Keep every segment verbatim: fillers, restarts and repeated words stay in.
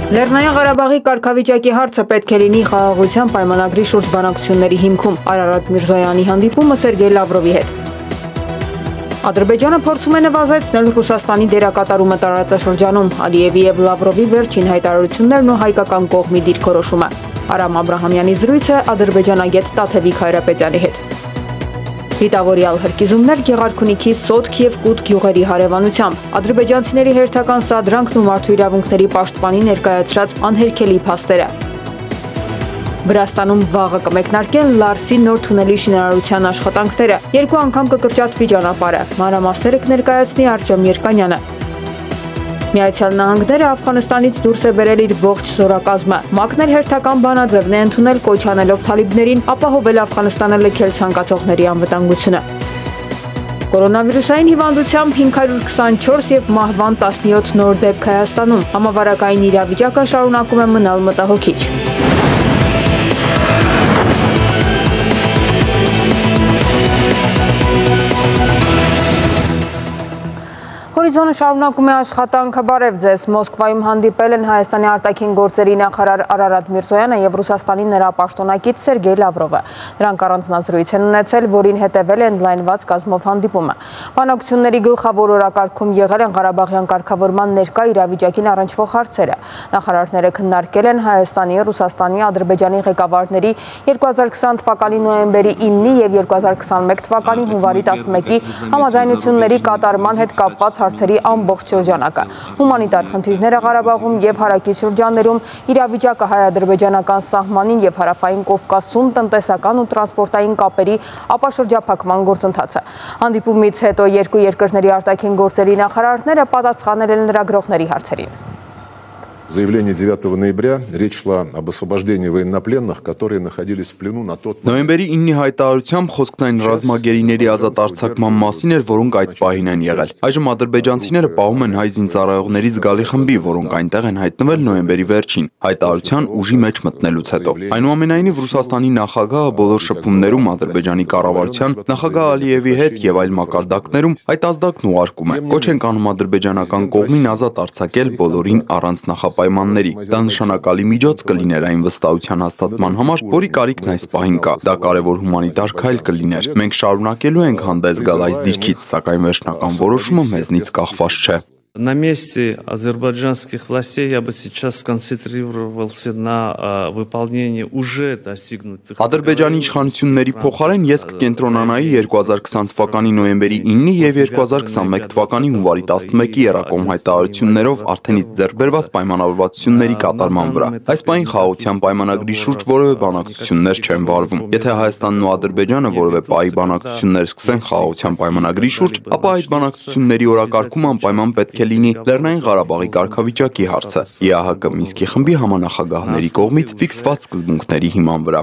Լեռնային Ղարաբաղի կարգավիճակի հարցը պետք է լինի խաղաղության պայմանագրի շուրջ բանակցությունների հիմքում։ Արարատ Միրզոյանի հանդիպումը Սերգեյ Լավրովի հետ։ Ադրբեջանը փորձում է նվազեցնել Ռուսաստանի դերակատարումը տարածաշրջանում, Ալիևի եւ Լավրովի վերջին հայտարարություններն ու հայկական կողմի դիրքորոշումը։ Արամ Աբրահամյանի զրույցը ադրբեջանագետ Տաթևիկ Հայրապետյանի հետ։ Դիտավորյալ հրկիզումներ Գեղարքունիքի Սոտք և Կուտ գյուղերի հարևանությամբ, ադրբեջանցիների հերթական սադրանքն ու մարդու իրավունքների պաշտպանի ներկայացրած անհերքելի փաստերը։ Վրաստանում վաղը կմեկնարկեն Լարսի նոր թունելի շինարարության աշխատանքները, երկու անգամ կկրճատվի ճանապարհը, մանրամասները կներկայացնի Արտյոմ Երկանյանը։ Միացյալ Նահանգները Աֆղանստանից դուրս է բերել իր ողջ զորակազմը։ ՄԱԿ-ն էլ հերթական բանաձևն է ընդունել կոչ անելով թալիբներին ապահովել Աֆղանստանը լքել ցանկացողների անվտանգությունը։ Կորոնավիրուսային հիվանդությամբ հինգ հարյուր քսանչորս և մահվան տասնյոթ նոր դեպք Հայաստանում, համավարակային իրավիճակը շարունակում է մնալ մտահոգիչ։ Հորիզոնը շարունակում է աշխատանքը, բարև ձեզ։ Մոսկվայում հանդիպել են Հայաստանի արտաքին գործերի նախարար Արարատ Միրզոյանը և Ռուսաստանի նրա պաշտոնակից Սերգեյ Լավրովը։ Նրանք առանձնազրույց են ունեցել, որին հետևել է ընդլայնված կազմով հանդիպումը։ Բանակցությունների գլխավոր օրակարգում եղել են Ղարաբաղյան կարգավորման ներկա իրավիճակին առնչվող հարցերը։ Նախարարները քննարկել են Հայաստանի, Ռուսաստանի, Ադրբեջանի ղեկավարների երկու հազար քսան թվականի նոյեմբերի իննի և երկու հազար քսանմեկ թվականի հունվարի տասնմեկի համաձայնությունների կատարման հետ կապված հարցերի ամբողջ շրջանակը, հումանիտար խնդիրները Ղարաբաղում և հարակից շրջաններում, իրավիճակը հայ-ադրբեջանական սահմանին և հարավային Կովկասում, տնտեսական ու տրանսպորտային կապերի ապաշրջափակման գործընթացը։ Հանդիպումից հետո երկու երկրների արտաքին գործերի նախարարները պատասխանել են լրագրողների հարցերին։ Заявление девятого ноября речь шла об освобождении военнопленных, которые находились в плену на тот момент. Նոյեմբերի իննի հայտարարությամբ խոսքն այն ռազմագերիների ազատ արձակման մասին էր, որոնք այդ պահին են եղել։ Այժմ ադրբեջանցիները պահում են հայ զինծառայողների զգալի խմբի, որոնք այնտեղ են հայտնվել նոյեմբերի վերջին, հայտարարության ուժի մեջ մտնելուց հետո։ Այնուամենայնիվ Ռուսաստանի նախագահը բոլոր շփումներում Ադրբեջանի կառավարության, նախագահ Ալիևի հետ և այլ մակարդակներում այդ ազդակն ուղարկում է։ Կոչ են կանում ադրբեջանական կողմին ազատ արձակել բոլորին առանց նախապայմանների։ Դա նշանակալի միջոց կլիներ այն վստահության հաստատման համար, որի կարիքն այս պահին կա։ Դա կարևոր հումանիտար քայլ կլիներ։ Մենք շարունակելու ենք հանդես գալ այս դիրքից, сакայն վերջնական որոշումը մեզնից կախված չէ։ На месте азербайджанских властей я бы сейчас сконцентрировался на выполнении уже достигнутых. Ադրբեջանի իշխանությունների փոխարեն ես կկենտրոնանայի երկու հազար քսան թվականի նոյեմբերի իննի և երկու հազար քսանմեկ թվականի հունվարի տասնմեկի եռակողմ հայտարարություններով արդենից ձեռք բերված պայմանավորվածությունների կատարման վրա։ Այս պահին խաղաղության պայմանագրի շուրջ որևէ բանակցություններ չեն վարվում։ Եթե Հայաստանն ու Ադրբեջանը որևէ պահի բանակցություններ սկսեն խաղաղության պայմանագրի շուրջ, ապա այդ բանակցությունների օրակարգում անպայման պետք է լինի Լեռնային Ղարաբաղի կարգավիճակի հարցը ԵԱՀԿ Մինսկի խմբի համանախագահների կողմից ֆիքսված սկզբունքների հիման վրա։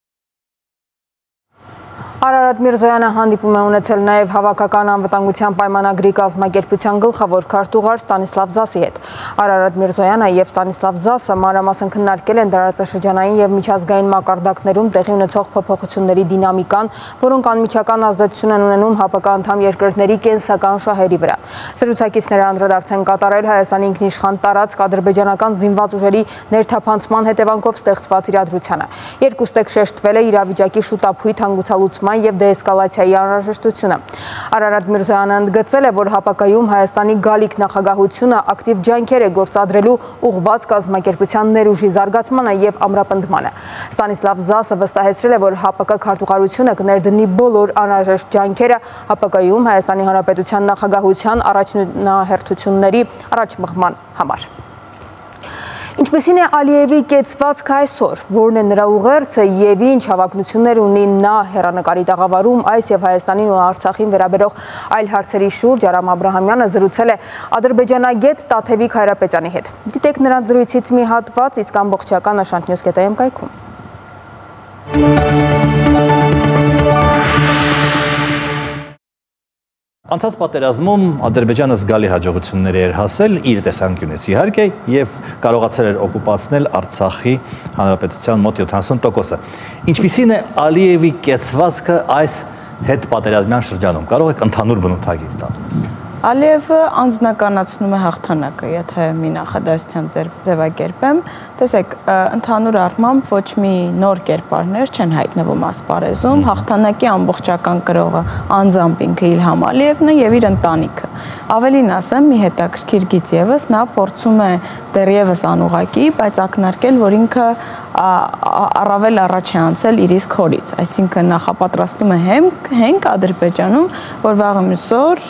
Արարատ Միրզոյանը հանդիպում է ունեցել նաև հավաքական անվտանգության պայմանագրի կազմակերպության գլխավոր քարտուղար Ստանիսլավ Զասի հետ։ Արարատ Միրզոյանը և Ստանիսլավ Զասը մանրամասն քննարկել են տարածաշրջանային և միջազգային մակարդակներում տեղի ունեցող փոփոխությունների դինամիկան, որոնք անմիջական ազդեցություն են ունենում ՀԱՊԿ անդամ երկրների կենսական շահերի վրա։ Զրուցակիցները անդրադարձ են կատարել Հայաստանի ինքնիշխան տարածք ադրբեջանական զինված ուժերի ներթափանցման հետևանքով ստեղծված իրադրությանը։ Երկուստեք շեշտվել է իրավիճակի շուտափույթ հանգուցալուծման և դեէսկալացիայի անհրաժեշտությունը։ Արարատ Միրզոյանը ընդգծել է, որ ՀԱՊԿ-ում Հայաստանի գալիք նախագահությունը ակտիվ ջանքեր է գործադրելու ուղղված կազմակերպության ներուժի զարգացմանը և ամրապնդմանը։ Ստանիսլավ Զասը վստահեցրել է, որ ՀԱՊԿ քարտուղարությունը կներդնի բոլոր անհրաժեշտ ջանքերը ՀԱՊԿ-ում Հայաստանի Հանրապետության նախագահության առաջնահերթությունների առաջմղման համար։ Ինչպիսին է Ալիևի կեցվածքը այսօր, որն է նրա ուղերձը և ինչ հավակնություններ ունի նա հեռանկարի տաղավարում այս և Հայաստանին ու Արցախին վերաբերող այլ հարցերի շուրջ Արամ Աբրահամյանը զրուցել է ադրբեջանագետ Տաթևիկ Հայրապետյանի հետ։ Դիտեք նրանց զրույցից մի հատված, իսկ ամբողջականը Շանթ Նյուզ կետ այ էմ կայքում։ Անցած պատերազմում Ադրբեջանը զգալի հաջողությունների էր հասել իր տեսանկյունից իհարկե և կարողացել էր օկուպացնել Արցախի հանրապետության մոտ յոթանասուն տոկոսը։ Ինչպիսին է Ալիևի կեցվածքը այս հետ պատերազմյան շրջանում, կարող եք ընդհանուր բնութագիր տալ։ Ալիևը անձնականացնում է հաղթանակը, եթե մի նախադասությամբ ձևակերպեմ, տեսեք, ընդհանուր առմամբ ոչ մի նոր կերպարներ չեն հայտնվում ասպարեզում, հաղթանակի ամբողջական կրողը անձամբ ինքը Իլհամ Ալիևն է եւ իր ընտանիքը։ Ավելին ասեմ, մի հետաքրքիր գիծ եւս նա փորձում է դեռևս անուղակի, բայց ակնարկել, որ ինքը առավել առաջ է անցել իր իսկ հորից, այսինքն նախապատրաստում է հենք Ադրբեջանում, որ վաղը մյուսօր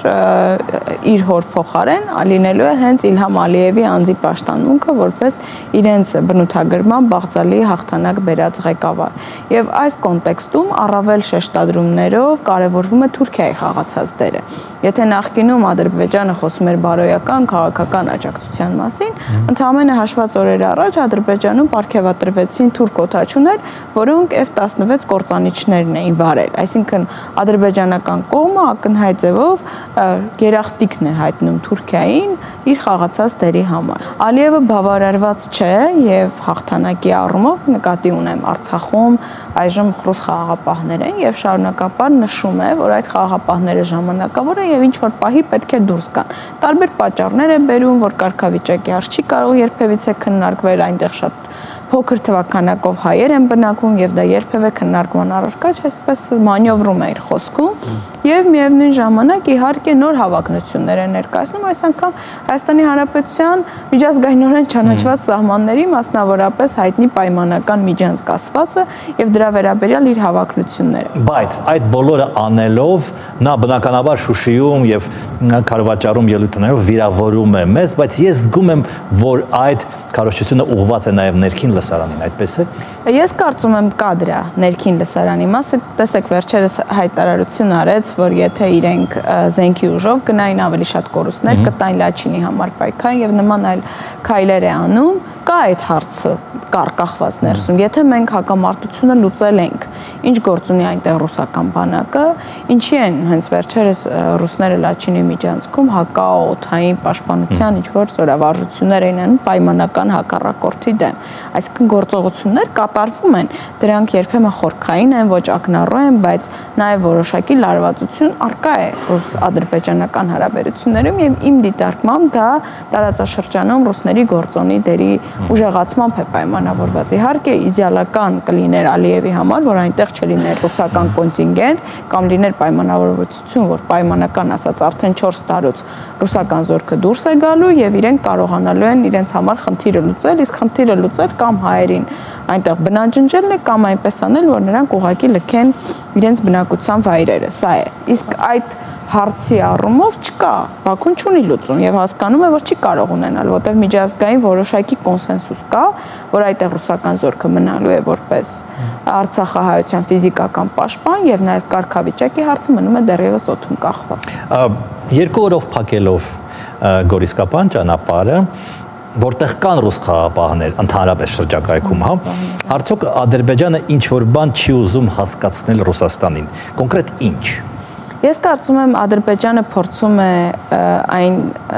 իր հոր փոխարեն լինելու է հենց Իլհամ Ալիևի անձի պաշտամունքը, որպես իրենց բնութագրման բաղձալի հաղթանակ բերած ղեկավար։ Եվ այս կոնտեքստում առավել շեշտադրումներով կարևորվում է Թուրքիայի խաղացած դերը։ Եթե նախկինում Ադրբեջանը խոսում էր բարոյական քաղաքական աջակցության մասին, ընդհանրապես հաշված օրեր առաջ Ադրբեջանում պարգևատրվեցին թուրք օդաչուներ, որոնք F տասնվեց կործանիչներն էին վարել, այսինքն ադրբեջանական կողմը ակնհայտ ձևով երախտիկն է հայտնում Թուրքիային իր խաղացած դերի համար։ Ալիևը բավարարված չէ եւ հաղթանակի առումով նկատի ունեմ Արցախում այժմ ռուս խաղաղապահներ են եւ շարունակապար նշում է, որ այդ խաղաղապահները ժամանակավոր են եւ ինչ որ պահի պետք է դուրս գան։ Տարբեր պատճառներ է բերում, որ կարգավիճակի հարց չի կարող երբևիցե քննարկվել, այնտեղ շատ փոքր թվականակով հայեր են բնակվում եւ դա երբևէ քննարկման առարկա չէ, այսպես մանյովրում է իր խոսքում եւ միևնույն ժամանակ իհարկե նոր հավակնություններ են ներկայացնում, այս անգամ Հայաստանի Հանրապետության միջազգայինորեն ճանաչված սահմանների, մասնավորապես հայտնի պայմանական միջանցկացվածը եւ դրա վերաբերյալ իր հավակնությունները։ Բայց այդ բոլորը անելով նա բնականաբար Շուշիում եւ Քարվաճարում ելույթ ունելով վիրավորում է մեզ, բայց ես զգում եմ, որ այդ քարոզչությունը ուղղված է նաև ներքին լսարանին, այդպես է։ Ես կարծում եմ կա դրա ներքին լսարանի մասը, տեսեք վերջերս հայտարարություն արեց, որ եթե իրենք զենքի ուժով գնային ավելի շատ կորուստներ կտային Լաչինի համար պայքարին եւ նման այլ քայլեր է անում, կա այդ հարցը կար կախված ներսում։ Եթե մենք հակամարտությունը լուծել ենք, ինչ գործ ունի այնտեղ ռուսական բանակը, ինչի են հենց վերջերս ռուսները Լաչինի միջանցքում հակաօդային պաշտպանության ինչ որ զորավարժություններ էին անում պայմանական հակառակորդի դեմ։ Այսինքն գործողություններ կատարվում են, դրանք երբեմն խորքային են, ոչ ակնառու են, բայց նաև որոշակի լարվածություն առկա է ռուս-ադրբեջանական հարաբերություններում եւ իմ դիտարկմամբ դա տարածաշրջանում ռուսների գործոնի դերի ուժեղացմամբ է պայմանավորված։ Իհարկե իդեալական կլիներ Ալիևի համար, որ այնտեղ չլիներ ռուսական կոնտինգենտ կամ լիներ պայմանավորվածություն, որ պայմանական ասած արդեն չորս տարուց ռուսական զորքը դուրս է գալու եւ իրենք կարողանալու են իրենց համար խնդիրը լուծել, իսկ խնդիրը լուծել կամ հայերին այնտեղ բնաջնջելն է կամ այնպես անել, որ նրանք ուղղակի լքեն իրենց բնակության վայրերը։ Սա է։ Իսկ այդ հարցի առումով չկա, Բաքուն չունի լուծում եւ հասկանում է, որ չի կարող ունենալ, որտեղ միջազգային որոշակի կոնսենսուս կա, որ այդտեղ ռուսական զորքը մնալու է որպես արցախահայության ֆիզիկական պաշտպան եւ նաեւ կարգավիճակի հարցը մնում է դեռևս օդում կախված։ Երկու օրով փակելով Գորիսկապան ճանապարհը, որտեղ կան ռուս խաղաղապահներ ընդհանրապես շրջակայքում, հա, արդյոք Ադրբեջանը ինչ որ բան չի ուզում հասկացնել Ռուսաստանին, կոնկրետ ինչ։ Ես կարծում եմ Ադրբեջանը փորձում է այն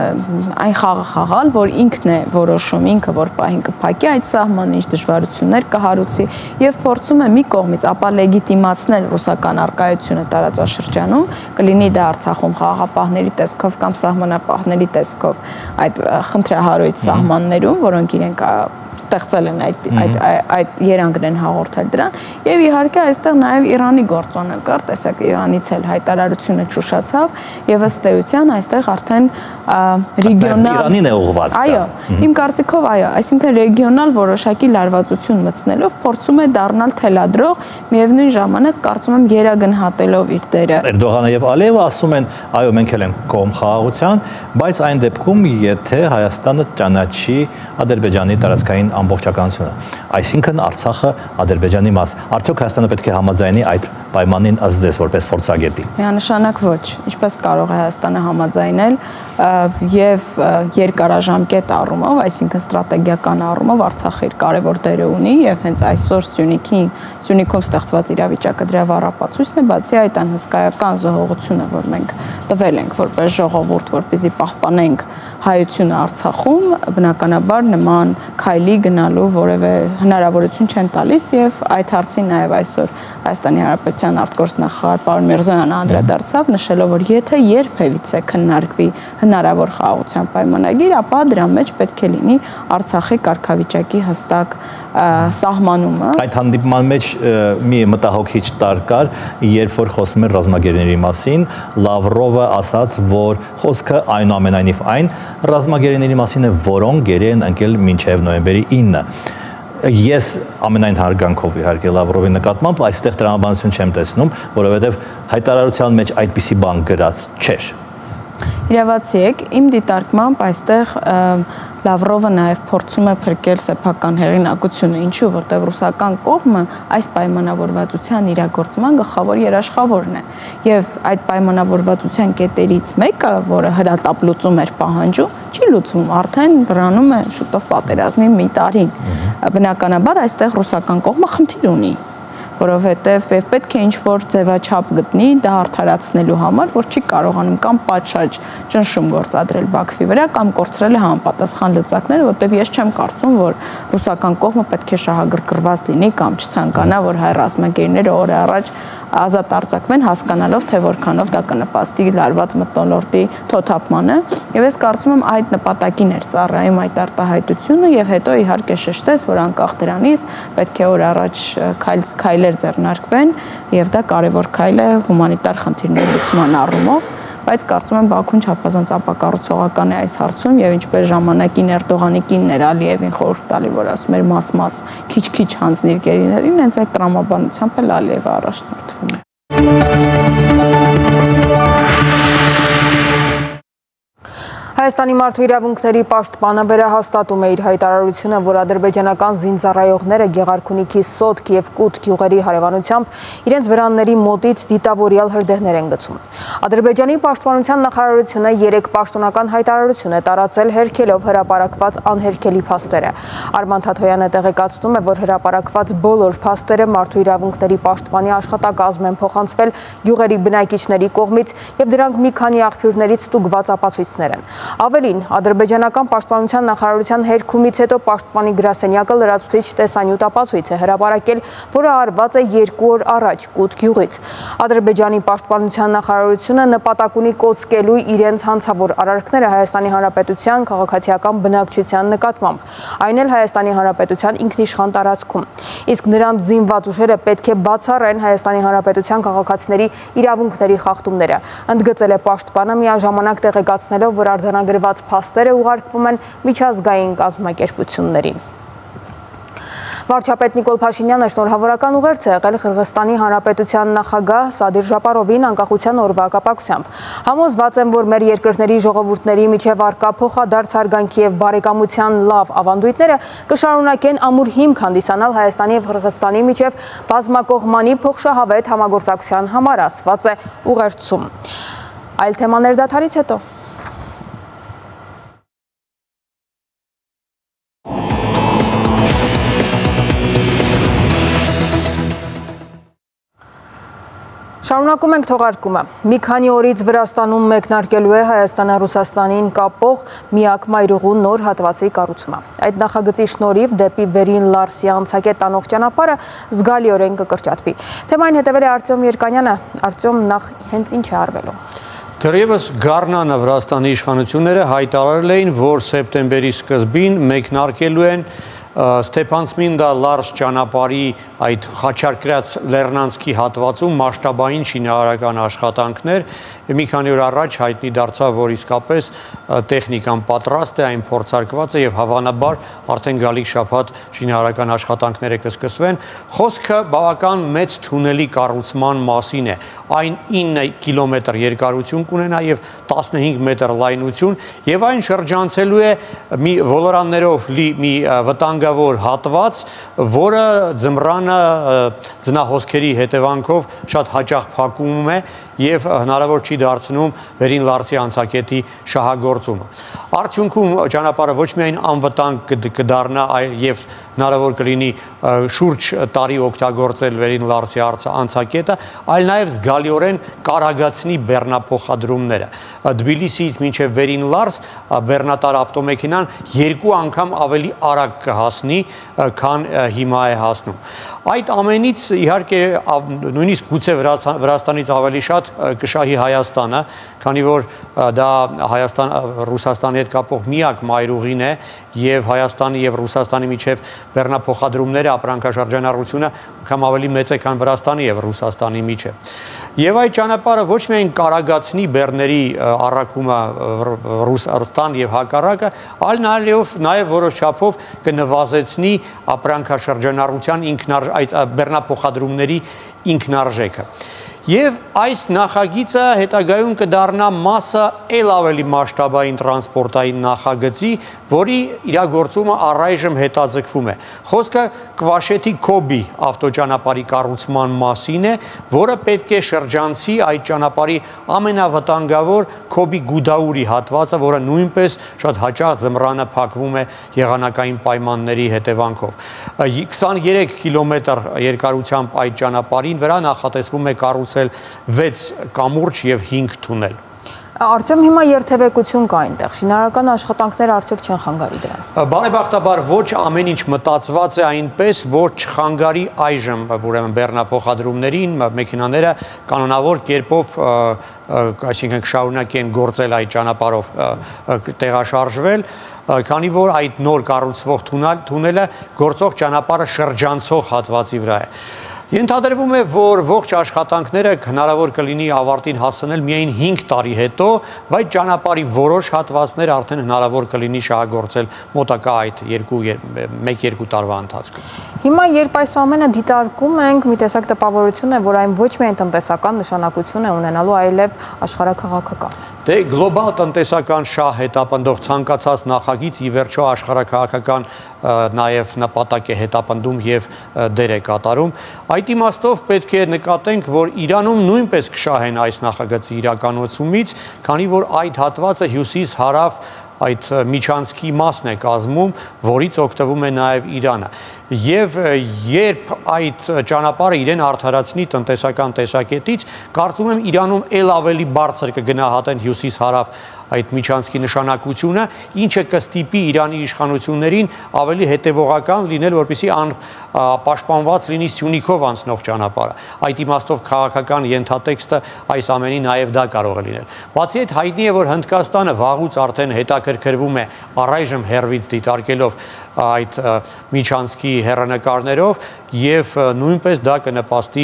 այն խաղը խաղալ, որ ինքն է որոշում, ինքը որ պահին կփակի այդ սահմանը, ինչ դժվարություններ կհարուցի եւ փորձում է մի կողմից ապա լեգիտիմացնել ռուսական արկայությունը տարածաշրջանում, կլինի դա Արցախում խաղաղապահների տեսքով կամ սահմանապահների տեսքով այդ խնդրահարույց սահմաններում, որոնք իրենք ստեղծել են այդ այդ այդ երանգն են հաղորդել դրան եւ իհարկե այստեղ նաեւ Իրանի գործոնը կար, տեսեք Իրանից էլ հայտարարությունը ճուշացավ եւ ըստ էության այստեղ արդեն ռեգիոնալ Իրանին է ուղղված։ Այո, իմ կարծիքով այո, այսինքն ռեգիոնալ որոշակի լարվածություն մտցնելով փորձում է դառնալ թելադրող, միևնույն ժամանակ կարծում եմ երագնահատելով իր դերը։ Էրդողանը եւ Ալիևը ասում են, այո, մենք էլ ենք կողմ խաղաղության, բայց այն դեպքում, եթե Հայաստանը ճանաչի Ադրբեջանի տարածքային ամբողջականությունը, այսինքն Արցախը Ադրբեջանի մաս, արդյոք Հայաստանը պետք է համաձայնի այդ պայմանին ըստ ձեզ որպես փորձագետի։ Միանշանակ ոչ, ինչպես կարող է Հայաստանը համաձայնել եւ երկարաժամկետ առումով, այսինքն ստրատեգիական առումով Արցախը իր կարևոր դերը ունի եւ հենց այսօր Սյունիքի Սյունիքում ստեղծված իրավիճակը դրա վառապացույցն է, բացի այդ անհսկայական զոհողությունը, որ մենք տվել ենք որպես ժողովուրդ, որպեսզի պահպանենք հայությունը Արցախում, բնականաբար նման քայլի գնալու որևէ հնարավորություն չեն տալիս եւ այդ հարցին նաեւ այսօր Հայաստանի Հանրապետության պետության արտգործնախարար պարոն Միրզոյանը անդրադարձավ, նշելով, որ եթե երբևիցե քննարկվի հնարավոր խաղաղության պայմանագիր, ապա դրա մեջ պետք է լինի Արցախի կարգավիճակի հստակ սահմանումը։ Այդ հանդիպման մեջ մի մտահոգիչ տար կար, երբ որ խոսում էր ռազմագերիների մասին, Լավրովը ասաց, որ խոսքը այնուամենայնիվ այն ռազմագերիների մասին է, որոնք գերի են ընկել մինչև նոյեմբերի ինը։ Ես ամենայն հարգանքով իհարկե Լավրովի նկատմամբ այստեղ տրամաբանություն չեմ տեսնում, որովհետև հայտարարության մեջ այդպիսի բան գրած չէր։ Իրավացի եք, իմ դիտարկմամբ այստեղ Լավրովը նաև փորձում է փրկել սեփական հեղինակությունը, ինչու, որտեղ ռուսական կողմը այս պայմանավորվածության իրագործման գլխավոր երաշխավորն է, եւ այդ պայմանավորվածության կետերից մեկը, որը հրատապ լուծում էր պահանջում, չի լուծվում, արդեն բռանում է շուտով պատերազմի մի տարին։ Բնականաբար այստեղ ռուսական կողմը խնդիր ունի, որովհետև պետք է ինչ-որ ձևաչափ գտնի դա արդարացնելու համար, որ չի կարողանում կամ պատշաճ ճնշում գործադրել Բաքվի վրա, կամ կորցրել է համապատասխան լծակներ, որտեղ ես չեմ կարծում, որ ռուսական կողմը պետք է շահագրգռված լինի կամ չցանկանա, որ հայ ռազմագերիները օր առաջ ազատ արձակվեն, հասկանալով, թե որքանով դա կնպաստի լարված մթնոլորտի թոթափմանը, եւ ես կարծում եմ այդ նպատակին էր ծառայում այդ արտահայտությունը, եւ հետո իհարկե շեշտեց, որ անկախ դրանից պետք է օր առաջ քայլեր ձեռնարկվեն, եւ դա կարևոր քայլ է հումանիտար խնդիրների լուծման առումով, բայց կարծում եմ Բաքուն չափազանց ապակառուցողական է այս հարցում, եւ ինչպես ժամանակին Էրդողանի կինն էր Ալիևին խորհուրդ տալի, որ ասում էր մաս-մաս քիչ-քիչ հանձնիր գերիներին, հենց այդ տրամաբանությամբ էլ Ալիևը առաջնորդվում է։ Հայաստանի մարդու իրավունքների պաշտպանը վերահաստատում է իր հայտարարությունը, որ ադրբեջանական զինծառայողները Գեղարքունիքի Սոտք եւ Կուտ գյուղերի հարևանությամբ իրենց վրանների մոտից դիտավորյալ հրդեհներ են գցում։ Ադրբեջանի պաշտպանության նախարարությունը երեք պաշտոնական հայտարարություն է տարածել հերքելով հրապարակված անհերքելի փաստերը։ Արման Թաթոյանը տեղեկացնում է, որ հրապարակված բոլոր փաստերը մարդու իրավունքների պաշտպանի աշխատակազմ են փոխանցվել գյուղերի բնակիչների կողմից եւ դրանք մի քանի աղբյուրներից ստուգված ապացույցներ են։ Ավելին, ադրբեջանական պաշտպանության նախարարության հերքումից հետո պաշտպանի գրասենյակը լրացուցիչ տեսանյութ ապացույց է հրապարակել, որը արված է երկու օր առաջ Կուտ գյուղից։ Ադրբեջանի պաշտպանության նախարարությունը նպատակ ունի կոծկելու իրենց հանցավոր արարքները Հայաստանի Հանրապետության քաղաքացիական բնակչության նկատմամբ, այն էլ Հայաստանի Հանրապետության ինքնիշխան տարածքում։ Իսկ նրանց զինված ուժերը պետք է բացառեն Հայաստանի Հանրապետության քաղաքացիների իրավունքների խախտումները։ Ընդգծել է պաշտպանը, միաժամանակ տեղեկացնելով, որ արձանագրված փաստերը ուղարկվում են միջազգային կազմակերպություններին։ Վարչապետ Նիկոլ Փաշինյանը շնորհավորական ուղերձ է եղել Қырғызստանի Հանրապետության նախագահ Սադիր Ժապարովին անկախության օրվա կապակցությամբ։ Համոզված եմ, որ մեր երկրների ժողովուրդների միջև առկա փոխադարձ հարգանքի եւ բարեկամության լավ ավանդույթները կշարունակեն ամուր հիմք հանդիսանալ Հայաստանի եւ Қырғызստանի միջև բազմակողմանի փոխշահավետ համագործակցության համար, ասված է ուղերձում։ Այլ թեմաներ դադարից հետո։ Շարունակում ենք թողարկումը։ Մի քանի օրից Վրաստանում մեկնարկելու է Հայաստանը-Ռուսաստանին կապող միակ մայրուղու նոր հատվածի կառուցումը։ Այդ նախագծի շնորհիվ դեպի Վերին Լարսի անցակետ տանող ճանապարհը զգալիորեն կկրճատվի։ Թեմային հետևել է Արտյոմ Երկանյանը։ Արտյոմ, նախ հենց ինչ է արվելու։ Դեռևս Գառնանը Վրաստանի իշխանությունները հայտարարել էին, որ սեպտեմբերի սկզբին մեկնարկելու են Ստեփանցմինդա Լարս ճանապարհի այդ Խաչարկրաց Լեռնանսկի հատվածում մասշտաբային շինարարական աշխատանքներ։ Մի քանի օր առաջ հայտնի դարձավ, որ իսկապես տեխնիկան պատրաստ է, այն փորձարկված է եւ հավանաբար արդեն գալիք շաբաթ շինարարական աշխատանքները կսկսվեն։ Խոսքը բավական մեծ թունելի կառուցման մասին է։ Այն ինը կիլոմետր երկարություն կունենա եւ տասնհինգ մետր լայնություն եւ այն շրջանցելու է մի ոլորաններով լի մի վտանգավոր հատված, որը ձմռանը ձնահոսքերի հետևանքով շատ հաճախ փակում է եւ հնարավոր չի դարձնում Վերին Լարսի անցակետի շահագործումը։ Արդյունքում ճանապարհը ոչ միայն անվտանգ կդառնա, այլ եւ հնարավոր կլինի շուրջ տարի օգտագործել Վերին Լարսի անցակետը, այլ նաեւ զգալիորեն կարագացնի բեռնափոխադրումները։ Թբիլիսիից մինչև Վերին Լարս բեռնատար ավտոմեքենան երկու անգամ ավելի արագ կհասնի, քան հիմա է հասնում։ Այդ ամենից իհարկե նույնիսկ գուցե Վրաստանից ավելի շատ կշահի Հայաստանը, քանի որ դա Հայաստան Ռուսաստանի հետ կապող միակ մայրուղին է եւ Հայաստանի եւ Ռուսաստանի միջև բեռնափոխադրումները, ապրանքաշրջանառությունը կամ ավելի մեծ է, քան Վրաստանի եւ Ռուսաստանի միջև։ Եվ այդ ճանապարհը ոչ միայն կարագացնի բեռների առաքումը Ռուսաստան եւ հակառակը, այլ նաեւ նաեւ որոշ չափով կնվազեցնի ապրանքաշրջանառության ինքնար այդ բեռնափոխադրումների ինքնարժեքը։ Եվ այս նախագիծը հետագայում կդառնա մասը ել ավելի մասշտաբային տրանսպորտային նախագծի, որի իրագործումը առայժմ հետաձգվում է։ Խոսքը Կվաշեթի Քոբի ավտոճանապարհի կառուցման մասին է, որը պետք է շրջանցի այդ ճանապարհի ամենավտանգավոր Քոբի Գուդաուրի հատվածը, որը նույնպես շատ հաճախ ձմռանը փակվում է եղանակային պայմանների հետևանքով։ քսաներեք կիլոմետր երկարությամբ այդ ճանապարհին վրա նախատեսվում է կառուցել վեց կամուրջ եւ հինգ թունել։ Արդյոք հիմա երթևեկություն կա այնտեղ, շինարարական աշխատանքները արդյոք չեն խանգարի դրան։ Բարեբախտաբար ոչ ամեն ինչ մտածված է այնպես, որ չխանգարի այժմ, ուրեմն բեռնափոխադրումներին, մեքենաները կանոնավոր կերպով, այսինքն շարունակեն գործել այդ ճանապարհով տեղաշարժվել, քանի որ այդ նոր կառուցվող թունելը գործող ճանապարհը շրջանցող հատվածի վրա է։ Ենթադրվում է, որ ողջ աշխատանքները հնարավոր կլինի ավարտին հասնել միայն հինգ տարի հետո, բայց ճանապարհի որոշ հատվածներ արդեն հնարավոր կլինի շահագործել մոտակա այդ մեկ-երկու տարվա ընթացքում։ Հիմա երբ այս ամենը դիտարկում ենք, մի տեսակ տպավորություն է, որ այն ոչ միայն տնտեսական նշանակություն է ունենալու, այլև աշխարհաքաղաքական։ Դե գլոբալ տնտեսական շահ հետապնդող ցանկացած նախագիծ ի վերջո աշխարհաքաղաքական նաև նպատակ է հետապնդում եւ դեր է կատարում։ Այդ իմաստով պետք է նկատենք, որ Իրանում նույնպես կշահեն այս նախագծի իրականացումից, քանի որ այդ հատվածը հյուսիս-հարավ այդ միջանցքի մասն է կազմում, որից օգտվում է նաև Իրանը։ Եվ երբ այդ ճանապարհը իրեն արդարացնի տնտեսական տեսակետից, կարծում եմ Իրանում ել ավելի բարձր կգնահատեն հյուսիս-հարավ այդ միջանցքի նշանակությունը, ինչը կստիպի Իրանի իշխանություններին ավելի հետևողական լինել, որպեսզի պաշտպանված լինի Սյունիքով անցնող ճանապարհը։ Այդ իմաստով քաղաքական ենթատեքստը այս ամենի նաև դա կարող է լինել։ Բացի այդ, հայտնի է, որ Հնդկաստանը վաղուց արդեն հետաքրքրվում է առայժմ հեռվից դիտարկելով այդ միջանցքի հեռանկարներով եւ նույնպես դա կնպաստի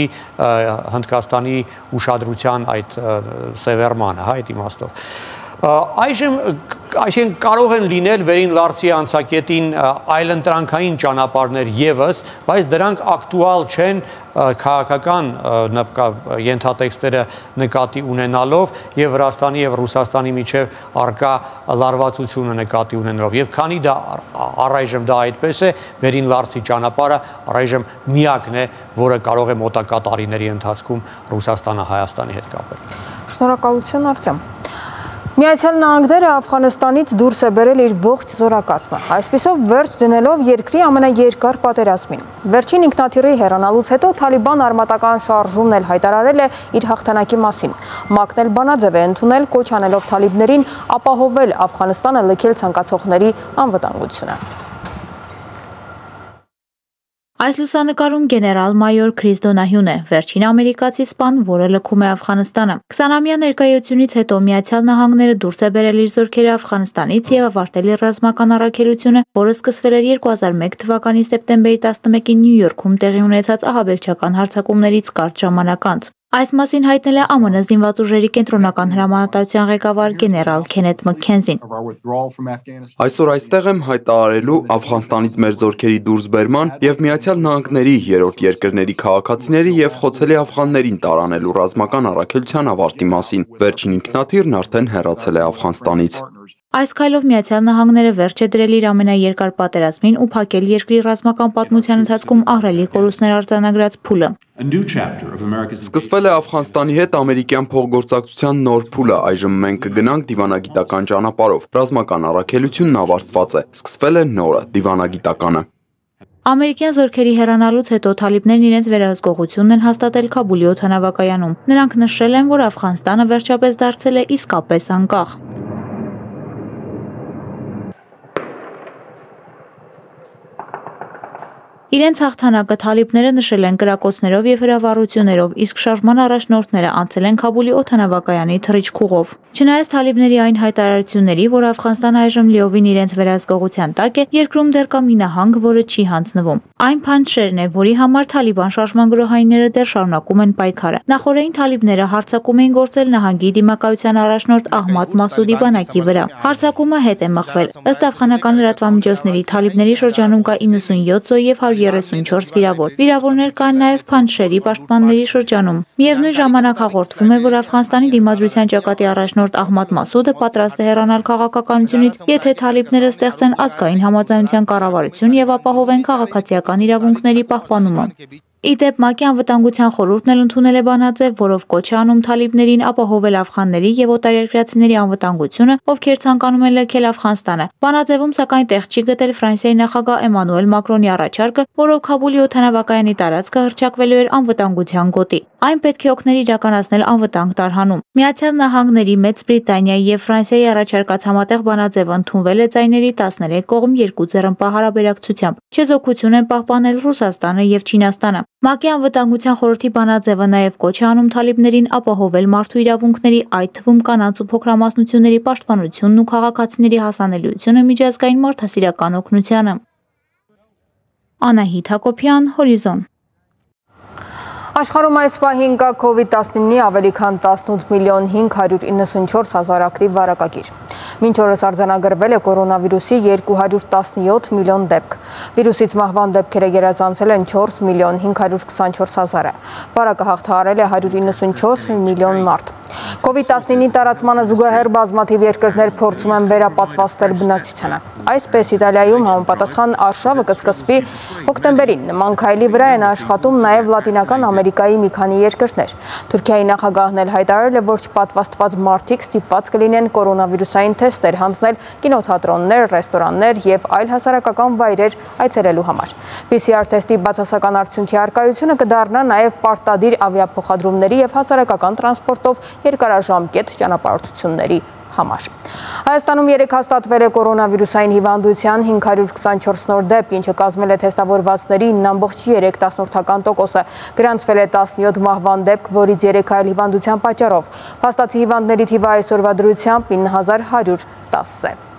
Հնդկաստանի ուշադրության այդ սևեռմանը, հա, այդ իմաստով։ Այժմ այսինքն կարող են լինել վերին լարցի անցակետին այլընտրանքային ճանապարհներ եւս, բայց դրանք ակտուալ չեն քաղաքական ենթատեքստերը նկատի ունենալով եւ Վրաստանի եւ Ռուսաստանի միջև արկա լարվածությունը նկատի ունենալով։ Եվ քանի դա առայժմ դա այդպես է, վերին լարցի ճանապարհը առայժմ միակն է, որը կարող է մոտակա տարիների ընթացքում Ռուսաստանը Հայաստանի հետ կապել։ Շնորհակալություն, Արտեմ։ Միացյալ Նահանգները Աֆղանստանից դուրս է բերել իր ողջ զորակազմը, այսպիսով վերջ դնելով երկրի ամենաերկար պատերազմին։ Վերջին ինքնաթիռի հեռանալուց հետո Թալիբան արմատական շարժումն էլ հայտարարել է իր հաղթանակի մասին։ ՄԱԿ-ն էլ բանաձև է ընդունել, կոչ անելով թալիբներին ապահովել Աֆղանստանը լքել ցանկացողների անվտանգությունը։ Այս լուսանկարում գեներալ-մայոր Քրիս Դոնահյուն է, վերջին ամերիկացի սպան, որը լքում է Աֆղանստանը։ քսանամյա ներկայությունից հետո Միացյալ Նահանգները դուրս է բերել իր զորքերը Աֆղանստանից եւ ավարտել իր ռազմական առաքելությունը, որը սկսվել էր երկու հազար մեկ թվականի սեպտեմբերի տասնմեկին Նյու Յորքում տեղի ունեցած ահաբեկչական հարձակումներից կարճ ժամանակ անց։ Այս մասին հայտնել է ԱՄՆ զինված ուժերի կենտրոնական հրամանատարության ղեկավար գեներալ Քենեթ Մքքենզին։ Այսօր այստեղ եմ հայտարարելու Աֆղանստանից մեր զորքերի դուրսբերման եւ Միացյալ Նահանգների երրորդ երկրների քաղաքացիների եւ խոցելի աֆղաններին տարանելու ռազմական առաքելության ավարտի մասին։ Վերջին ինքնաթիռն արդեն հեռացել է Աֆղանստանից։ Այս քայլով Միացյալ Նահանգները վերջ է դրել իր ամենաերկար պատերազմին ու փակել երկրի ռազմական պատմության ընթացքում ահռելի կորուստներ արձանագրած փուլը։ Սկսվել է Աֆղանստանի հետ ամերիկյան փոխգործակցության նոր փուլը, այժմ մենք կգնանք դիվանագիտական ճանապարհով։ Ռազմական առաքելությունն ավարտված է, սկսվել է նորը, դիվանագիտականը։ Ամերիկյան զորքերի հեռանալուց հետո թալիբներն իրենց վերահսկողությունն են հաստատել Քաբուլի օդանավակայանում։ Նրանք նշել են, որ Աֆղանստանը վերջապես դարձել է իսկապես անկախ։ Իրենց հաղթանակը թալիբները նշել են կրակոցներով եւ հրավառություններով, իսկ շարժման առաջնորդները անցել են Քաբուլի օդանավակայանի թռիչքուղով։ Չնայած թալիբների այն հայտարարությունների, որ Աֆղանստանը այժմ լիովին իրենց վերահսկողության տակ է, երկրում դեռ կա մի նահանգ, որը չի հանձնվում։ Այն Փանջշերն է, որի համար Թալիբան շարժման գրոհայինները դեռ շարունակում են պայքարը։ Նախորդին թալիբները հարձակում էին գործել նահանգի դիմակայության առաջնորդ Ահմադ Մասուդի բանակի վրա։ Հարձակումը հետ է մղվել։ Ըստ աֆղանական լրատվամիջոցների, թալիբների շրջանում կա իննսունյոթ զոհ եւ հարյուր երեսունչորս վիրավոր։ Վիրավորներ կան նաեւ Փանջշերի պաշտպանների շրջանում։ Միևնույն ժամանակ հաղորդվում է, որ Աֆղանստանի դիմադրության ճակատի առաջնորդ Ահմադ Մասուդը պատրաստ է հեռանալ քաղաքականությունից, եթե թալիբները ստեղծեն ազգային համաձայնության կառավարություն եւ ապահովեն քաղաքացիական իրավունքների պահպանումը։ Ի դեպ, ՄԱԿ-ի անվտանգության խորհուրդն էլ ընդունել է բանաձև, որով կոչ է անում թալիբներին ապահովել աֆղանների եւ օտարերկրացիների անվտանգությունը, ովքեր ցանկանում են լքել Աֆղանստանը։ Բանաձևում սակայն տեղ չի գտել Ֆրանսիայի նախագահ Էմանուել Մակրոնի առաջարկը, որով Քաբուլի օդանավակայանի տարածքը հռչակվելու էր անվտանգության գոտի։ Այն պետք է օգներ իրականացնել անվտանգ տարհանում։ Միացյալ Նահանգների, Մեծ Բրիտանիայի եւ Ֆրանսիայի առաջարկած համատեղ բանաձևը ընդունվել է ձայների տասներեք կողմ երկու ձեռնպահ հարաբերակցությամբ։ Չեզոքություն են պահպանել Ռուսաստանը եւ Չինաստանը։ ՄԱԿ-ի անվտանգության խորհրդի բանաձևը նաև կոչ է անում թալիբներին ապահովել մարդու իրավունքների, այդ թվում կանանց ու փոքրամասնությունների պաշտպանությունն ու քաղաքացիների հասանելիությունը միջազգային մարդասիրական օգնությանը։ Անահիտ Հակոբյան, Հորիզոն։ Աշխարհում այս պահին կա քովիդ տասնինի ավելի քան տասնութ միլիոն հինգ հարյուր իննսունչորս հազար ակտիվ վարակագիր։ Մինչ օրս արձանագրվել է կորոնավիրուսի երկու հարյուր տասնյոթ միլիոն դեպք։ Վիրուսից մահվան դեպքերը գերազանցել են չորս միլիոն հինգ հարյուր քսանչորս հազարը։ Վարակը հաղթահարել է հարյուր իննսունչորս միլիոն մարդ։ քովիդ տասնինի տարածմանը զուգահեռ բազմաթիվ երկրներ փորձում են վերապատվաստել բնակչությանը։ Այսպես Իտալիայում համապատասխան արշավը կսկսվի հոկտեմբերին։ Նման քայլի վրա են աշխատում նաև Լատինական Ամերիկայի մի քանի երկրներ։ Թուրքիայի նախագահն էլ հայտարարել է, որ չպատվաստված մարդիկ ստիպված կլինեն կորոնավիրուսային թեստեր հանձնել կինոթատրոններ, ռեստորաններ եւ այլ հասարակական վայրեր այցելելու համար։ Պի Սի Ար թեստի բացասական արդյունքի արկայությունը կդառնա նաև պարտադիր ավիափոխադրումների եւ հասարակական տրանսպորտով երկարաժամկետ ճանապարհորդությունների համար։ Հայաստանում երեկ հաստատվել է կորոնավիրուսային հիվանդության հինգ հարյուր քսանչորս նոր դեպք, ինչը կազմել է թեստավորվածների ինը ամբողջ երեք տոկոսը, գրանցվել է տասնյոթ մահվան դեպք, որից երեք այլ հիվանդության պատճառով։ Փաստացի հիվանդների թիվը այսօրվա դրությամբ ինը հազար հարյուր տասը է։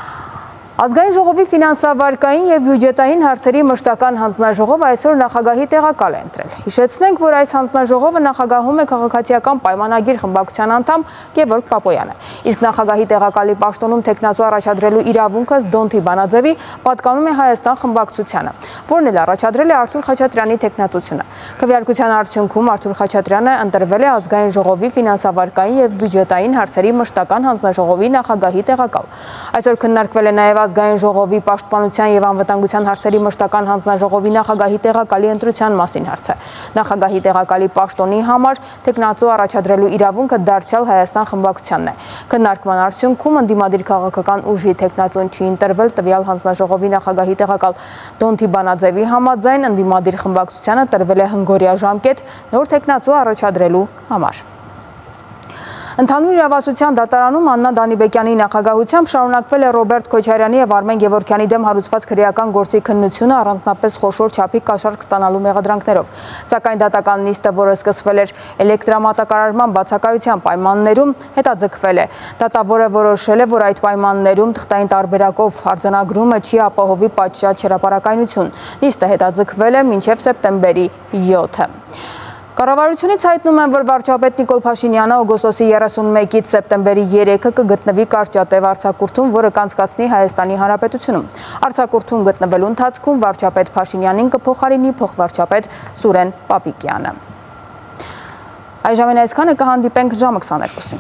Ազգային ժողովի ֆինանսավարկային եւ բյուջետային հարցերի մշտական հանձնաժողովը այսօր նախագահի տեղակալ է ընտրել։ Հիշեցնենք, որ այս հանձնաժողովը նախագահում է քաղաքացիական պայմանագիր խմբակցության անդամ Գևորգ Պապոյանը, իսկ նախագահի տեղակալի պաշտոնում տեխնացու առաջադրելու իրավունքը Դոնթի բանաձևի պատկանում է Հայաստան խմբակցությանը, որն էլ առաջադրել է Արթուր Խաչատրյանի տեխնացությունը։ Քվեարկության արդյունքում Արթուր Խաչատրյանը ընտրվել է Ազգային ժողովի ֆինանսավարկային եւ բյուջետային հարցերի մշտական հանձնաժողովի նախագահի տեղակալ։ Այսօր քննարկվել է նաեւ Ազգային ժողովի պաշտպանության եւ անվտանգության հարցերի մշտական հանձնաժողովի նախագահի տեղակալի ընտրության մասին հարցը։ Նախագահի տեղակալի պաշտոնի համար տեխնացու առաջադրելու իրավունքը դարձյալ Հայաստան խմբակցությանն է։ Քննարկման արդյունքում ընդդիմադիր քաղաքական ուժի տեխնացուն չի ընտրվել տվյալ հանձնաժողովի նախագահի տեղակալ Դոնթի բանաձևի համաձայն ընդդիմադիր խմբակցությանը տրվել է հնգօրյա ժամկետ նոր տեխնացու առաջադրելու համար։ Ընդհանուր իրավասության դատարանում Աննա Դանիբեկյանի նախագահությամբ շարունակվել է Ռոբերտ Քոչարյանի եւ Արմեն Գևորգյանի դեմ հարուցված քրեական գործի քննությունը առանձնապես խոշոր չափի կաշառք ստանալու մեղադրանքներով։ Սակայն դատական նիստը, որը սկսվել էր էլեկտրամատակարարման բացակայության պայմաններում, հետաձգվել է։ Դատավորը որոշել է, որ այդ պայմաններում թղթային տարբերակով արձանագրումը չի ապահովի պատշաճ հրապարակայնություն։ Նիստը հետաձգվել է մինչև սեպտեմբերի յոթը։ Կառավարությունից հայտնում են, որ վարչապետ Նիկոլ Փաշինյանը օգոստոսի երեսունմեկից սեպտեմբերի երեքը կգտնվի կարճատև արձակուրդում, որը կանցկացնի Հայաստանի Հանրապետությունում։ Արձակուրդում գտնվելու ընթացքում վարչապետ Փաշինյանին կփոխարինի փոխվարչապետ Սուրեն Պապիկյանը։ Այժմ այսքանը, կհանդիպենք ժամը քսաներկուսին։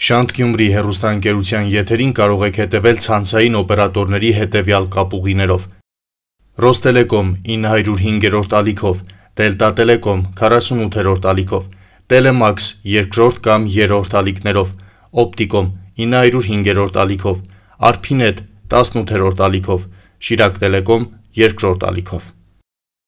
Շանթ Գյումրի հեռուստաընկերության եթերին կարող եք հետևել ցանցային օպերատորների հետևյալ կապուղիներով. Ռոստելեկոմ ինը հարյուր հինգերորդ ալիքով, Դելտա Տելեկոմ քառասունութերորդ ալիքով, Տելեմաքս երկրորդ կամ երրորդ ալիքներով, Օպտիկոմ ինը հարյուր հինգերորդ ալիքով, Արփինետ տասնութերորդ ալիքով, Շիրակ Տելեկոմ երկրորդ ալիքով։